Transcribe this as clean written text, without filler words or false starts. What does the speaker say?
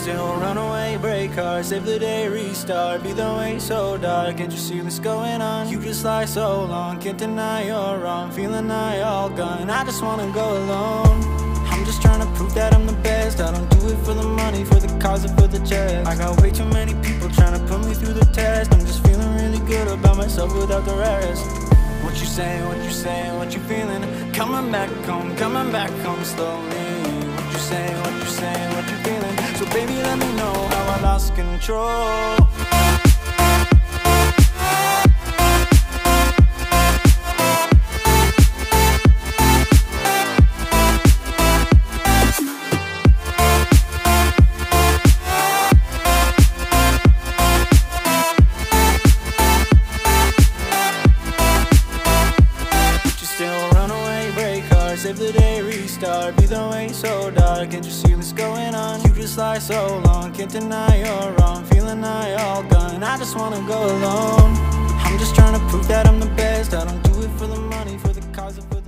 still run away, break hearts, save the day, restart. Be the way so dark, can't you see what's going on? You just lie so long, can't deny you're wrong. Feeling I all gone, I just wanna go alone. I'm just trying to prove that I'm the best. I don't do it for the money, for the cause or for the checks. I got way too many people trying to put me through the test. I'm just feeling really good about myself without the rest. What you saying, what you saying, what you feeling? Coming back home slowly. What you saying, what you saying, what you feeling? So baby, let me know how I lost control. Save the day, restart. Be the way so dark, can't you see what's going on? You just lie so long, can't deny you're wrong. Feeling I all gone, I just wanna go alone. I'm just trying to prove that I'm the best. I don't do it for the money, for the cause or for the